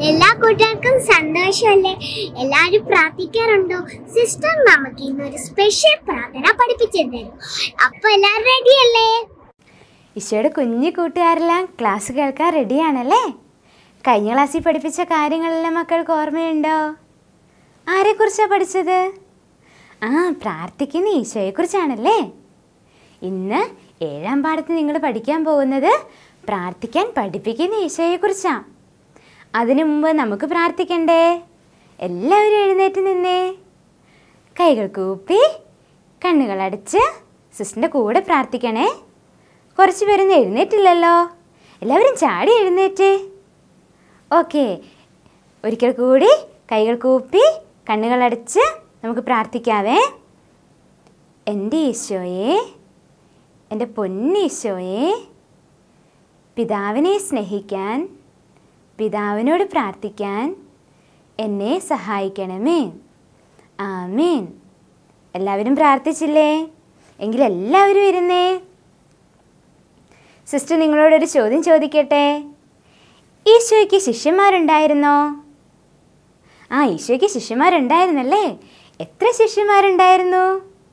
എല്ലാ കൂട്ടുകാർക്കും സന്തോഷമല്ലേ? എല്ലാവരും പ്രാർത്ഥിക്കാറുണ്ടോ? സിസ്റ്റർ നമുക്ക് ഇന്നൊരു സ്പെഷ്യൽ പ്രാർത്ഥന പഠിപ്പിച്ചു തരും. അപ്പൊ എല്ലാവരും റെഡിയല്ലേ? ഈശോയുടെ കുഞ്ഞു കൂട്ടുകാരെല്ലാം ക്ലാസ് കേൾക്കാൻ റെഡിയാണല്ലേ? കഴിഞ്ഞ ക്ലാസ്സിൽ പഠിപ്പിച്ച കാര്യങ്ങളെല്ലാം മക്കൾക്ക് ഓർമ്മയുണ്ടോ? ആരെക്കുറിച്ചാണ് പഠിച്ചത്? പ്രാർത്ഥിക്കുന്ന ഈശോയെക്കുറിച്ചാണല്ലേ? ഇന്ന് 7ാം പാഠത്തിൽ നിങ്ങൾ പഠിക്കാൻ പോകുന്നത് പ്രാർത്ഥിക്കാൻ പഠിപ്പിക്കുന്ന ഈശോയെക്കുറിച്ചാണ്. അതിനു മുമ്പ് നമുക്ക് പ്രാർത്ഥിക്കണ്ടേ? എല്ലാവരും എഴുന്നേറ്റ് നിന്നേ, കൈകൾ കൂപ്പി കണ്ണുകളടച്ച് സിസ്റ്ററിൻ്റെ കൂടെ പ്രാർത്ഥിക്കണേ. കുറച്ച് പേരൊന്നും എഴുന്നേറ്റില്ലല്ലോ, എല്ലാവരും ചാടി എഴുന്നേറ്റ്. ഓക്കെ, ഒരിക്കൽ കൂടി കൈകൾ കൂപ്പി കണ്ണുകളടച്ച് നമുക്ക് പ്രാർത്ഥിക്കാവേ. എൻ്റെ ഈശോയെ, എൻ്റെ പൊന്നീശോയെ, പിതാവിനെ സ്നേഹിക്കാൻ, പിതാവിനോട് പ്രാർത്ഥിക്കാൻ എന്നെ സഹായിക്കണമേ. ആമേൻ. എല്ലാവരും പ്രാർത്ഥിച്ചില്ലേ? എങ്കിൽ എല്ലാവരും ഇരുന്നേ. സിസ്റ്റർ നിങ്ങളോടൊരു ചോദ്യം ചോദിക്കട്ടെ. ഈശോയ്ക്ക് ശിഷ്യന്മാരുണ്ടായിരുന്നോ? ഈശോയ്ക്ക് ശിഷ്യന്മാരുണ്ടായിരുന്നല്ലേ? എത്ര ശിഷ്യന്മാരുണ്ടായിരുന്നു?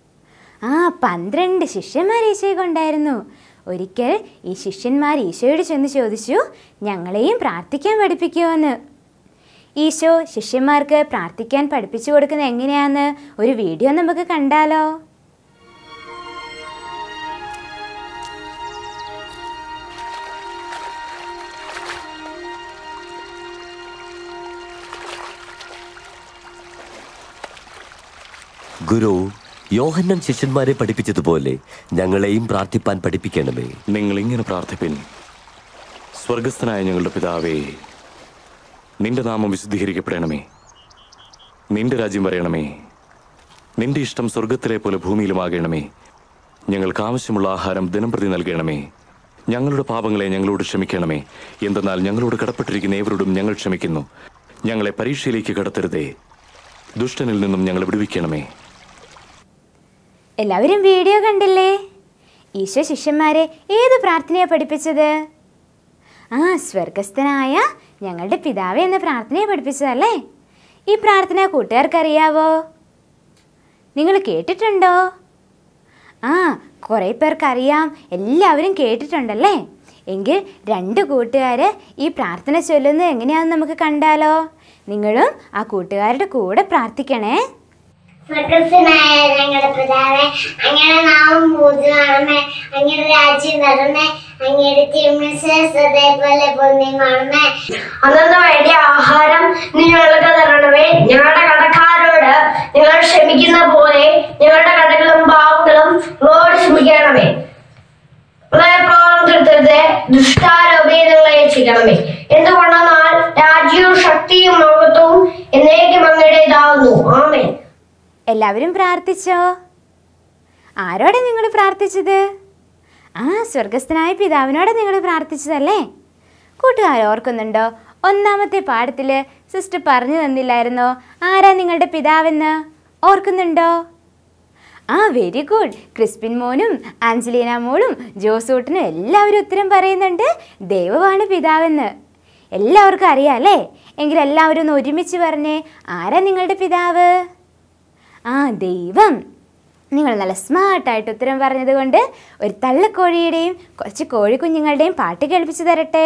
12 ശിഷ്യന്മാർ ഈശോയ്ക്കുണ്ടായിരുന്നു. ഒരിക്കൽ ഈ ശിഷ്യന്മാർ ഈശോയോട് ചെന്ന് ചോദിച്ചു, ഞങ്ങളെയും പ്രാർത്ഥിക്കാൻ പഠിപ്പിക്കുമോ എന്ന്. ഈശോ ശിഷ്യന്മാർക്ക് പ്രാർത്ഥിക്കാൻ പഠിപ്പിച്ചു കൊടുക്കുന്നത് എങ്ങനെയാണെന്ന് ഒരു വീഡിയോ നമുക്ക് കണ്ടാലോ? ഗുരു, യോഹന്നാൻ ശിഷ്യന്മാരെ പഠിപ്പിച്ചതുപോലെ ഞങ്ങളെയും പ്രാർത്ഥിപ്പാൻ പഠിപ്പിക്കണമേ. നിങ്ങൾ ഇങ്ങനെ പ്രാർത്ഥിപ്പിൻ. സ്വർഗസ്ഥനായ ഞങ്ങളുടെ പിതാവേ, നിന്റെ നാമം വിശുദ്ധീകരിക്കപ്പെടണമേ. നിന്റെ രാജ്യം വരയണമേ. നിന്റെ ഇഷ്ടം സ്വർഗത്തിലെ പോലെ ഭൂമിയിലുമാകണമേ. ഞങ്ങൾക്ക് ആവശ്യമുള്ള ആഹാരം ദിനംപ്രതി നൽകണമേ. ഞങ്ങളുടെ പാപങ്ങളെ ഞങ്ങളോട് ക്ഷമിക്കണമേ, എന്തെന്നാൽ ഞങ്ങളോട് കടപ്പെട്ടിരിക്കുന്ന ഏവരോടും ഞങ്ങൾ ക്ഷമിക്കുന്നു. ഞങ്ങളെ പരീക്ഷയിലേക്ക് കടത്തരുതേ, ദുഷ്ടനിൽ നിന്നും ഞങ്ങളെ വിടുവിക്കണമേ. എല്ലാവരും വീഡിയോ കണ്ടില്ലേ? ഈശോ ശിഷ്യന്മാരെ ഏത് പ്രാർത്ഥനയാണ് പഠിപ്പിച്ചത്? സ്വർഗസ്ഥനായ ഞങ്ങളുടെ പിതാവേ എന്ന പ്രാർത്ഥനയെ പഠിപ്പിച്ചതല്ലേ? ഈ പ്രാർത്ഥന കൂട്ടുകാർക്കറിയാവോ? നിങ്ങൾ കേട്ടിട്ടുണ്ടോ? കുറേ പേർക്കറിയാം, എല്ലാവരും കേട്ടിട്ടുണ്ടല്ലേ? എങ്കിൽ 2 കൂട്ടുകാർ ഈ പ്രാർത്ഥന ചൊല്ലുന്നത് എങ്ങനെയാണെന്ന് നമുക്ക് കണ്ടാലോ? നിങ്ങളും ആ കൂട്ടുകാരുടെ കൂടെ പ്രാർത്ഥിക്കണേ. സ്വർഗസ്ഥനായ ഞങ്ങളുടെ പിതാവേ, അങ്ങയുടെ നാമം പൂജിതമാകണമേ. അങ്ങയുടെ രാജ്യം വരണമേ. അങ്ങയുടെ തിരുമനസ്സ് അതേപോലെ പൊന്നിമാണമേ. അന്നു വേണ്ടിയ ആഹാരം നീ ഞങ്ങൾക്ക് തരണമേ. ഞങ്ങളുടെ കടക്കാരോട് ഞങ്ങൾ ക്ഷമിക്കുന്ന പോലെ ഞങ്ങളുടെ കടകളും പാവങ്ങളും ഞങ്ങളോട് ക്ഷമിക്കണമേ. പ്രവർത്തിരുത്തരുതേ, ദുഷ്ടാരോപിയെ ഞങ്ങളെ രക്ഷിക്കണമേ. എന്തുകൊണ്ടെന്നാൽ രാജ്യവും ശക്തിയും മഹത്വവും എന്നേക്കും അങ്ങയുടേതാവുന്നു. ആമേൻ. എല്ലാവരും പ്രാർത്ഥിച്ചോ? ആരോടെ നിങ്ങൾ പ്രാർത്ഥിച്ചത്? സ്വർഗസ്ഥനായ പിതാവിനോടെ നിങ്ങൾ പ്രാർത്ഥിച്ചതല്ലേ? കൂട്ടുകാർ ഓർക്കുന്നുണ്ടോ? 1ാമത്തെ പാഠത്തിൽ സിസ്റ്റർ പറഞ്ഞു തന്നില്ലായിരുന്നോ ആരാ നിങ്ങളുടെ പിതാവെന്ന്? ഓർക്കുന്നുണ്ടോ? Very good. ക്രിസ്പിൻ മോനും ആഞ്ചലീന മോളും ജോസൂട്ടനും എല്ലാവരും ഉത്തരം പറയുന്നുണ്ട്, ദൈവമാണ് പിതാവെന്ന്. എല്ലാവർക്കും അറിയാം അല്ലേ? എങ്കിൽ എല്ലാവരും ഒന്ന് ഒരുമിച്ച് പറഞ്ഞേ, ആരാ നിങ്ങളുടെ പിതാവ്? ദൈവം. നിങ്ങൾ നല്ല സ്മാർട്ടായിട്ട് ഉത്തരം പറഞ്ഞത് കൊണ്ട് ഒരു തള്ളക്കോഴിയുടെയും കുറച്ച് കോഴിക്കുഞ്ഞുങ്ങളുടെയും പാട്ട് കേൾപ്പിച്ചു തരട്ടെ.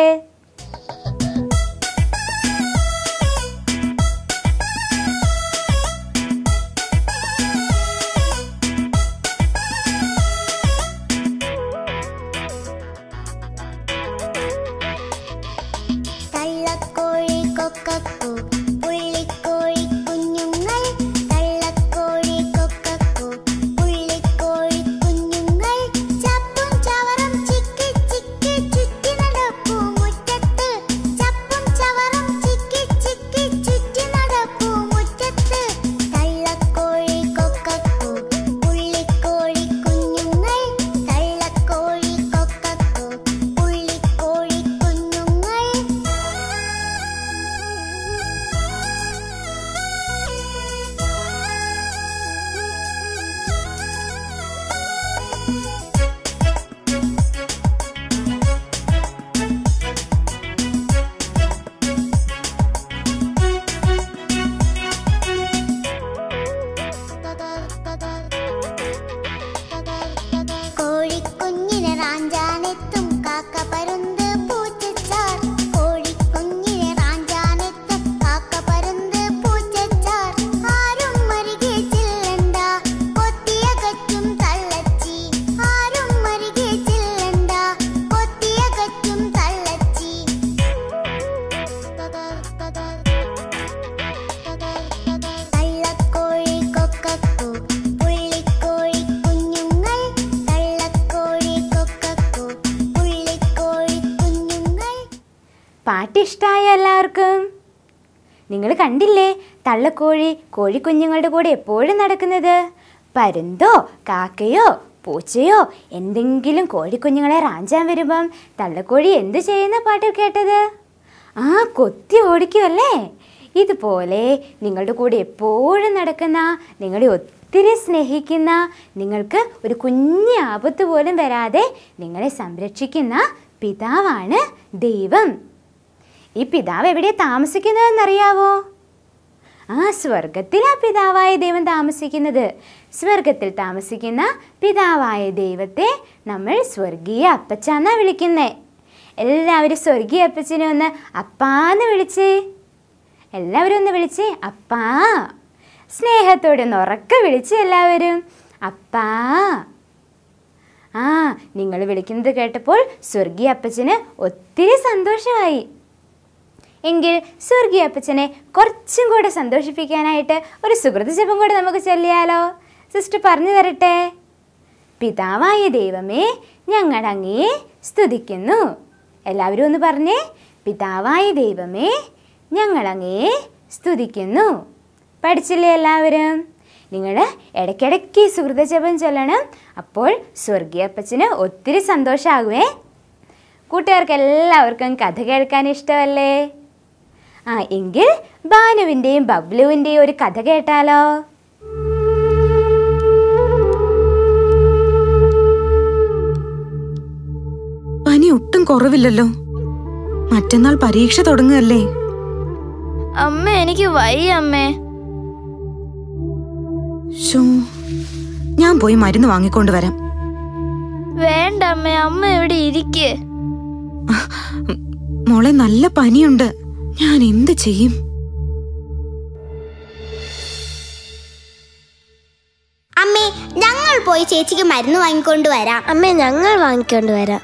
പാട്ട് ഇഷ്ടമായോ എല്ലാവർക്കും? നിങ്ങൾ കണ്ടില്ലേ തള്ളക്കോഴി കോഴിക്കുഞ്ഞുങ്ങളുടെ കൂടെ എപ്പോഴും നടക്കുന്നത്? പരുന്തോ കാക്കയോ പൂച്ചയോ എന്തെങ്കിലും കോഴിക്കുഞ്ഞുങ്ങളെ റാഞ്ചാൻ വരുമ്പം തള്ളക്കോഴി എന്തു ചെയ്യുന്ന പാട്ടിൽ കേട്ടത്? കൊത്തി ഓടിക്കുമല്ലേ? ഇതുപോലെ നിങ്ങളുടെ കൂടെ എപ്പോഴും നടക്കുന്ന, നിങ്ങളെ ഒത്തിരി സ്നേഹിക്കുന്ന, നിങ്ങൾക്ക് ഒരു കുഞ്ഞ് ആപത്ത് പോലും വരാതെ നിങ്ങളെ സംരക്ഷിക്കുന്ന പിതാവാണ് ദൈവം. ഈ പിതാവ് എവിടെയാണ് താമസിക്കുന്നതെന്നറിയാവോ? സ്വർഗത്തിലാ പിതാവായ ദൈവം താമസിക്കുന്നത്. സ്വർഗത്തിൽ താമസിക്കുന്ന പിതാവായ ദൈവത്തെ നമ്മൾ സ്വർഗീയ അപ്പച്ചാന്നാ വിളിക്കുന്നേ. എല്ലാവരും സ്വർഗീയ അപ്പച്ചനെ ഒന്ന് അപ്പാന്ന് വിളിച്ചേ. എല്ലാവരും ഒന്ന് വിളിച്ചേ, അപ്പാ. സ്നേഹത്തോടെ ഒന്ന് ഉറക്കെ വിളിച്ചേ എല്ലാവരും, അപ്പാ. നിങ്ങൾ വിളിക്കുന്നത് കേട്ടപ്പോൾ സ്വർഗീയ അപ്പച്ചന് ഒത്തിരി സന്തോഷമായി. എങ്കിൽ സ്വർഗീയ അപ്പച്ചനെ കുറച്ചും കൂടെ സന്തോഷിപ്പിക്കാനായിട്ട് ഒരു സുകൃത ജപം കൂടെ നമുക്ക് ചൊല്ലിയാലോ? സിസ്റ്റർ പറഞ്ഞു തരട്ടെ. പിതാവായ ദൈവമേ, ഞങ്ങൾ അങ്ങയെ സ്തുതിക്കുന്നു. എല്ലാവരും ഒന്ന് പറഞ്ഞേ, പിതാവായ ദൈവമേ, ഞങ്ങൾ അങ്ങയെ സ്തുതിക്കുന്നു. പഠിച്ചില്ലേ എല്ലാവരും? നിങ്ങൾ ഇടയ്ക്കിടയ്ക്ക് സുകൃത ജപം ചൊല്ലണം. അപ്പോൾ സ്വർഗീയ അപ്പച്ചന് ഒത്തിരി സന്തോഷമാകുമേ. കൂട്ടുകാർക്ക് എല്ലാവർക്കും കഥ കേൾക്കാൻ ഇഷ്ടമല്ലേ? എങ്കിൽ ഭാനുവിൻ്റെയും ബബ്ലുവിൻ്റെയും ഒരു കഥ കേട്ടാലോ? പനി ഒട്ടും കുറവില്ലല്ലോ. മറ്റന്നാൾ പരീക്ഷ തുടങ്ങുകയല്ലേ? അമ്മ, എനിക്ക് വയ്യ അമ്മേ. ഞാൻ പോയി മരുന്ന് വാങ്ങിക്കൊണ്ട് വരാം. വേണ്ട അമ്മേ, അമ്മ ഇവിടെ ഇരിക്ക്. മോളെ, നല്ല പനിയുണ്ട്. ഞാൻ എന്ത് ചെയ്യും? അമ്മേ, ഞങ്ങൾ പോയി ചേച്ചിക്ക് മരുന്ന് വാങ്ങിക്കൊണ്ട് വരാം. അമ്മേ, ഞങ്ങൾ വാങ്ങിക്കൊണ്ട് വരാം.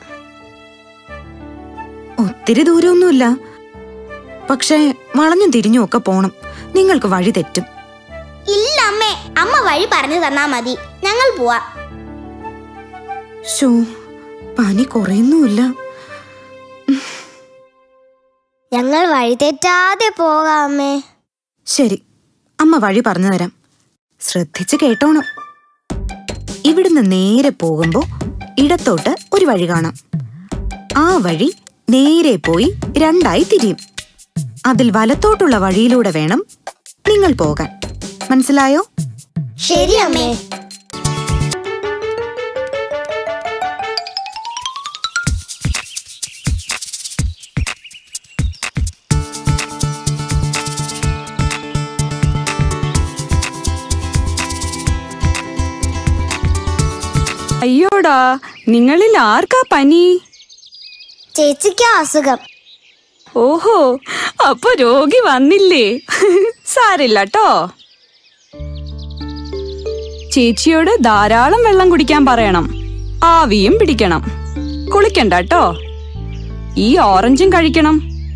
ഒത്തിരി ദൂരമൊന്നുമില്ല, പക്ഷേ വളഞ്ഞും തിരിഞ്ഞും ഒക്കെ പോണം. നിങ്ങൾക്ക് വഴി തെറ്റും. ഇല്ല അമ്മേ, അമ്മ വഴി പറഞ്ഞു തന്നാ മതി, ഞങ്ങൾ പോവാ. പനി കുറയുന്നുമില്ല. ഞങ്ങൾ വഴി തെറ്റാതെ പോകാം അമ്മേ. ശരി, അമ്മ വഴി പറഞ്ഞു തരാം. ശ്രദ്ധിച്ച് കേട്ടോണം. ഇവിടുന്ന് നേരെ പോകുമ്പോ ഇടത്തോട്ട് ഒരു വഴി കാണാം. ആ വഴി നേരെ പോയി രണ്ടായി തിരിയും. അതിൽ വലത്തോട്ടുള്ള വഴിയിലൂടെ വേണം നിങ്ങൾ പോകാൻ. മനസ്സിലായോ? ശരി അമ്മേ. അയ്യോടാ, നിങ്ങളിൽ ആർക്കാ പനി? ചേച്ചിക്ക് അസുഖം. ഓഹോ, അപ്പൊ രോഗി വന്നില്ലേ? സാരില്ല ട്ടോ. ചേച്ചിയോട് ധാരാളം വെള്ളം കുടിക്കാൻ പറയണം. ആവിയും പിടിക്കണം. കുളിക്കണ്ട ട്ടോ. ഈ ഓറഞ്ചും കഴിക്കണം.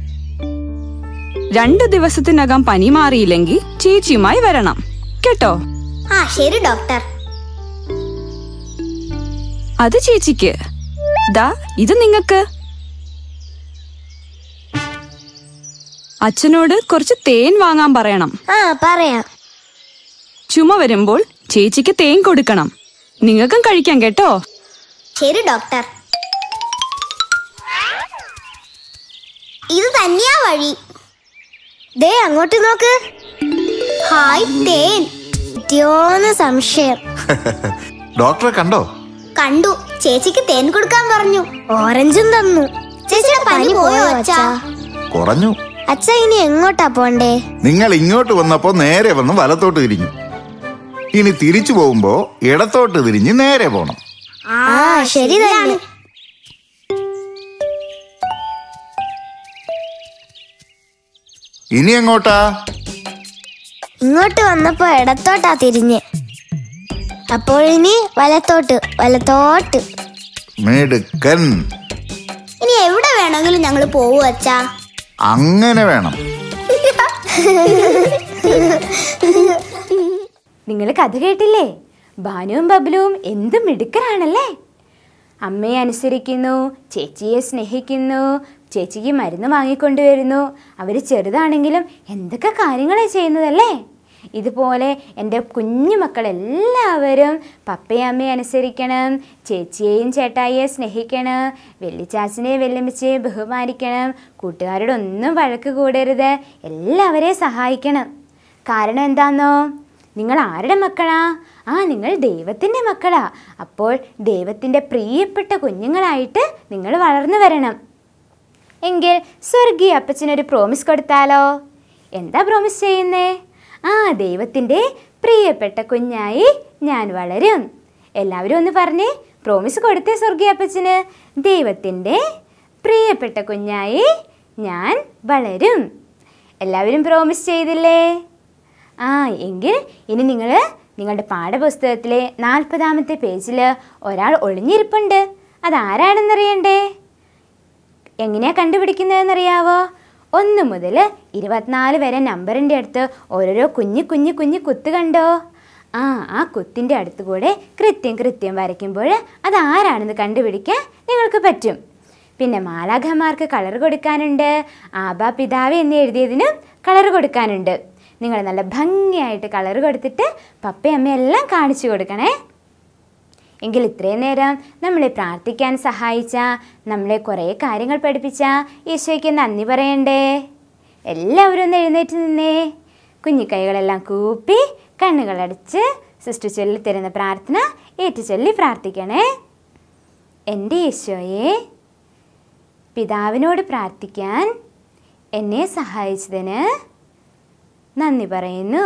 2 ദിവസത്തിനകം പനി മാറിയില്ലെങ്കിൽ ചേച്ചിയുമായി വരണം കേട്ടോ. ശരി ഡോക്ടർ. അത് ചേച്ചിക്ക്. ദാ ഇത് നിങ്ങക്ക്. അച്ഛനോട് കുറച്ച് തേൻ വാങ്ങാൻ പറയണം. പറയാം. ചുമ വരുമ്പോൾ ചേച്ചിക്ക് തേൻ കൊടുക്കണം. നിങ്ങൾക്കും കഴിക്കാം കേട്ടോ. ശരി ഡോക്ടർ. ഇത് തന്നെയാ വഴി. ദേ അങ്ങോട്ട് നോക്ക്. ഹായ്, തേൻ കിട്ടിയോന്ന് സംശയം. ഡോക്ടറെ കണ്ടോ? കണ്ടു. ചേച്ചിക്ക് തേൻ കൊടുക്കാൻ പറഞ്ഞു. ഓറഞ്ചും തന്നു. ചേച്ചിയുടെ പനി പോയോ അച്ഛാ? കുറഞ്ഞു. അച്ഛ, ഇനി എങ്ങോട്ടാ പോണ്ടേ? നിങ്ങൾ ഇങ്ങോട്ട് വന്നപ്പോ നേരെ വന്ന് വലത്തോട്ട് തിരിഞ്ഞു. ഇനി തിരിച്ചു പോകുമ്പോ ഇടത്തോട്ട് തിരിഞ്ഞ് നേരെ പോണം. ശരി തന്നെ. ഇനി എങ്ങോട്ടാ? ഇങ്ങോട്ട് വന്നപ്പോ ഇടത്തോട്ടാ തിരിഞ്ഞ്. അപ്പോഴിനി വലത്തോട്ട് വലത്തോട്ട്. മിടുക്കൻ. ഇനി എവിടെ വേണമെങ്കിലും ഞങ്ങൾ പോവൂ അച്ഛാ. അങ്ങനെ വേണം. നിങ്ങൾ കഥ കേട്ടില്ലേ? ഭാനുവും ബബ്ലുവും എന്ത് മിടുക്കരാണല്ലേ. അമ്മയെ അനുസരിക്കുന്നു, ചേച്ചിയെ സ്നേഹിക്കുന്നു, ചേച്ചിക്ക് മരുന്ന് വാങ്ങിക്കൊണ്ടുവരുന്നു. അവർ ചെറുതാണെങ്കിലും എന്തൊക്കെ കാര്യങ്ങളാണ് ചെയ്യുന്നതല്ലേ? ഇതുപോലെ എൻ്റെ കുഞ്ഞു മക്കളെല്ലാവരും പപ്പയും അമ്മയെ അനുസരിക്കണം, ചേച്ചിയെയും ചേട്ടായിയെ സ്നേഹിക്കണം, വെല്ലിച്ചാച്ചനെയും വെല്ലുമ്മച്ചയെ ബഹുമാനിക്കണം, കൂട്ടുകാരോടൊന്നും വഴക്ക് കൂടരുത്, എല്ലാവരെയും സഹായിക്കണം. കാരണം എന്താണെന്നോ? നിങ്ങൾ ആരുടെ മക്കളാ? നിങ്ങൾ ദൈവത്തിൻ്റെ മക്കളാ. അപ്പോൾ ദൈവത്തിൻ്റെ പ്രിയപ്പെട്ട കുഞ്ഞുങ്ങളായിട്ട് നിങ്ങൾ വളർന്നു വരണം. എങ്കിൽ സ്വർഗീയ അപ്പച്ചനൊരു പ്രോമിസ് കൊടുത്താലോ? എന്താ പ്രോമിസ് ചെയ്യുന്നേ? ദൈവത്തിൻ്റെ പ്രിയപ്പെട്ട കുഞ്ഞായി ഞാൻ വളരും. എല്ലാവരും ഒന്ന് പറഞ്ഞേ, പ്രോമിസ് കൊടുത്തേ സ്വർഗീയ അപ്പച്ചന്. ദൈവത്തിൻ്റെ പ്രിയപ്പെട്ട കുഞ്ഞായി ഞാൻ വളരും. എല്ലാവരും പ്രോമിസ് ചെയ്തില്ലേ? എങ്കിൽ ഇനി നിങ്ങൾ നിങ്ങളുടെ പാഠപുസ്തകത്തിലെ 40-ാമത്തെ പേജിൽ ഒരാൾ ഒളിഞ്ഞിരിപ്പുണ്ട്. അതാരാണെന്നറിയണ്ടേ? എങ്ങനെയാണ് കണ്ടുപിടിക്കുന്നതെന്നറിയാവോ? 1 മുതൽ 24 വരെ നമ്പറിൻ്റെ അടുത്ത് ഓരോരോ കുഞ്ഞു കുത്ത് കണ്ടോ? ആ കുത്തിൻ്റെ അടുത്ത് കൂടെ കൃത്യം വരയ്ക്കുമ്പോൾ അതാരാണെന്ന് കണ്ടുപിടിക്കാൻ നിങ്ങൾക്ക് പറ്റും. പിന്നെ മാലാഖമാർക്ക് കളർ കൊടുക്കാനുണ്ട്. ആബാ പിതാവേ എന്ന് എഴുതിയതിനും കളർ കൊടുക്കാനുണ്ട്. നിങ്ങൾ നല്ല ഭംഗിയായിട്ട് കളർ കൊടുത്തിട്ട് പപ്പയും അമ്മയും എല്ലാം കാണിച്ചു കൊടുക്കണേ. എങ്കിൽ ഇത്രയും നേരം നമ്മളെ പ്രാർത്ഥിക്കാൻ സഹായിച്ച, നമ്മളെ കുറേ കാര്യങ്ങൾ പഠിപ്പിച്ച ഈശോയ്ക്ക് നന്ദി പറയണ്ടേ? എല്ലാവരും ഒന്ന് എഴുന്നേറ്റ് നിന്നേ. കുഞ്ഞിക്കൈകളെല്ലാം കൂപ്പി കണ്ണുകളടച്ച് സിസ്റ്റർ ചൊല്ലി തരുന്ന പ്രാർത്ഥന ഏറ്റുചൊല്ലി പ്രാർത്ഥിക്കണേ. എൻ്റെ ഈശോയെ, പിതാവിനോട് പ്രാർത്ഥിക്കാൻ എന്നെ സഹായിച്ചതിന് നന്ദി പറയുന്നു.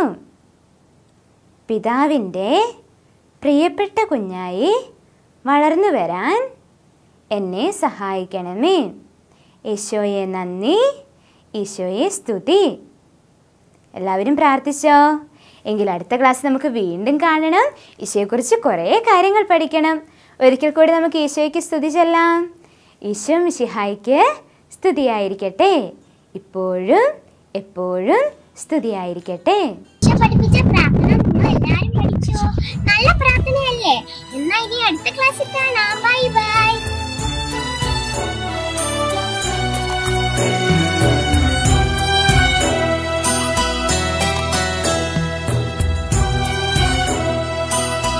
പിതാവിൻ്റെ പ്രിയപ്പെട്ട കുഞ്ഞായി വളർന്നു വരാൻ എന്നെ സഹായിക്കണമേ. ഈശോയെ നന്ദി, ഈശോയെ സ്തുതി. എല്ലാവരും പ്രാർത്ഥിച്ചോ? എങ്കിൽ അടുത്ത ക്ലാസ് നമുക്ക് വീണ്ടും കാണണം. ഈശോയെക്കുറിച്ച് കുറേ കാര്യങ്ങൾ പഠിക്കണം. ഒരിക്കൽ കൂടി നമുക്ക് ഈശോയ്ക്ക് സ്തുതി ചൊല്ലാം. ഈശോ മിശിഹായ്ക്ക് സ്തുതിയായിരിക്കട്ടെ, ഇപ്പോഴും എപ്പോഴും സ്തുതിയായിരിക്കട്ടെ. പഠിപ്പിച്ച പ്രാർത്ഥന നിങ്ങൾ എല്ലാവരും പഠിച്ചോ? നല്ല പ്രാർത്ഥനയല്ലേ? എന്നാ ഇനി അടുത്ത ക്ലാസ്സിൽ കാണാം. Bye bye.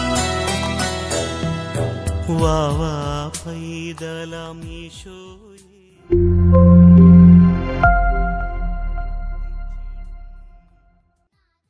വാ വാ പൈതലാം ഈശോയെ.